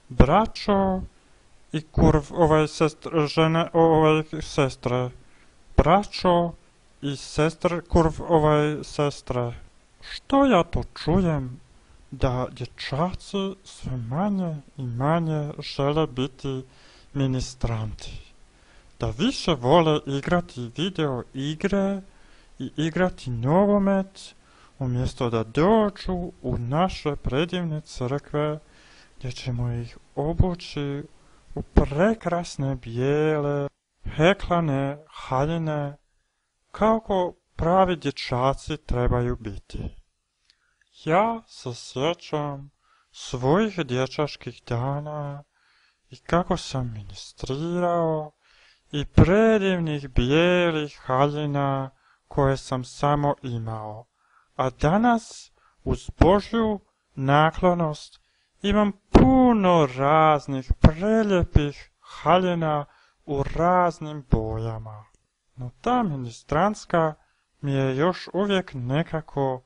Braćo i kurv žene sestre. Braćo i sestre kurv sestre. Što ja to čujem? Da dječaci sve manje i manje žele biti ministranti. Da više vole igrati video igre i igrati nogomet umjesto da dođu u naše predivne crkve gdje ćemo ih obući u prekrasne bijele, heklane haljine kako pravi dječaci trebaju biti. Ja se sjećam svojih dječačkih dana i kako sam ministrirao i predivnih bijelih haljina koje sam samo imao, a danas uz Božju naklonost imam puno raznih preljepih haljina u raznim bojama. No ta ministrantska mi je još uvijek nekako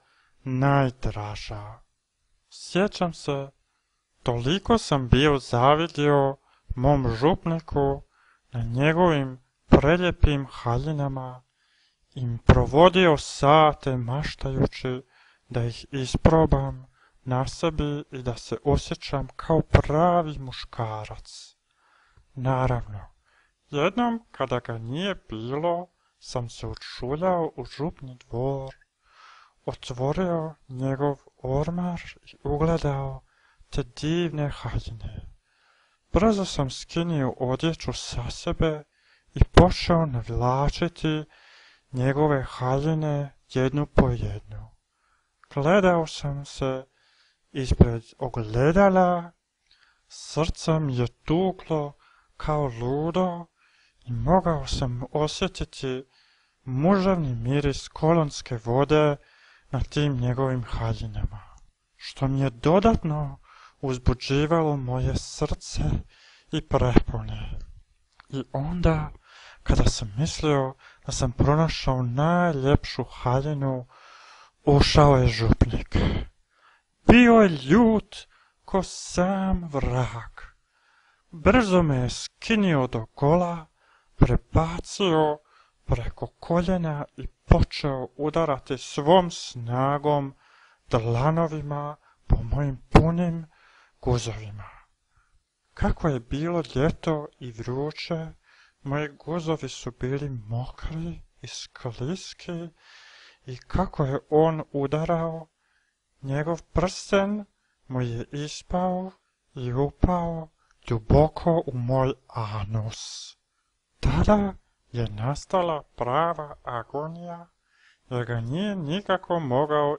najdraža. Sjećam se, toliko sam bio zavidio mom župniku na njegovim preljepim haljinama i provodio sate maštajući da ih isprobam na sebi i da se osjećam kao pravi muškarac. Naravno, jednom kada ga nije bilo, sam se učuljao u župni dvor, otvorio njegov ormar i ugledao te divne haljine. Brzo sam skinio odjeću sa sebe i počeo navlačiti njegove haljine jednu po jednu. Gledao sam se ispred ogledala, srce mi je tuklo kao ludo i mogao sam osjetiti muževni miris kolonske vode na tim njegovim haljinama, što mi je dodatno uzbuđivalo moje srce i prepone. I onda, kada sam mislio da sam pronašao najljepšu haljinu, ušao je župnik. Bio je ljut ko sam vrag. Brzo me je skinio do gola, prebacio preko koljena i počeo udarati svom snagom dlanovima po mojim punim guzovima. Kako je bilo ljeto i vruće, moji guzovi su bili mokri i skliski i kako je on udarao, njegov prsten mu je ispao i upao duboko u moj anus. Tada je nastala prava agonija, jer ga nije nikako mogao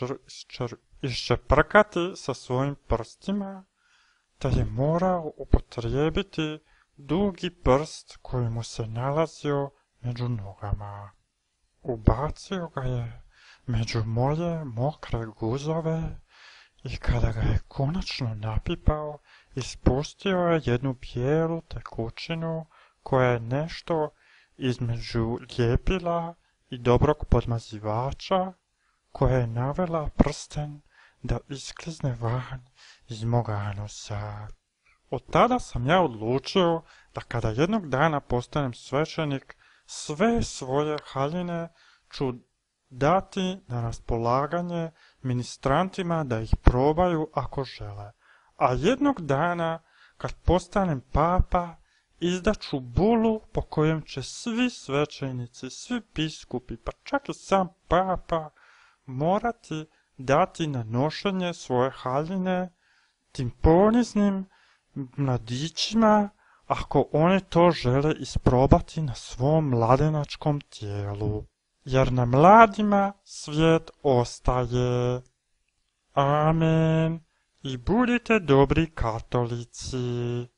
iščeprkati sa svojim prstima, te je morao upotrijebiti dugi prst koji mu se nalazio među nogama. Ubacio ga je među moje mokre guzove i kada ga je konačno napipao, ispustio je jednu bijelu tekućinu koja je nešto između ljepila i dobrog podmazivača, koja je navela prsten da isklizne van iz moga anusa. Od tada sam ja odlučio da kada jednog dana postanem svećenik, sve svoje haljine ću dati na raspolaganje ministrantima da ih probaju ako žele. A jednog dana, kad postanem papa, izdaću bulu po kojem će svi svećenici, svi biskupi, pa čak i sam papa, morati dati na nošenje svoje haljine tim poniznim mladićima ako oni to žele isprobati na svom mladenačkom tijelu. Jer na mladima svijet ostaje. Amen. I budite dobri katolici.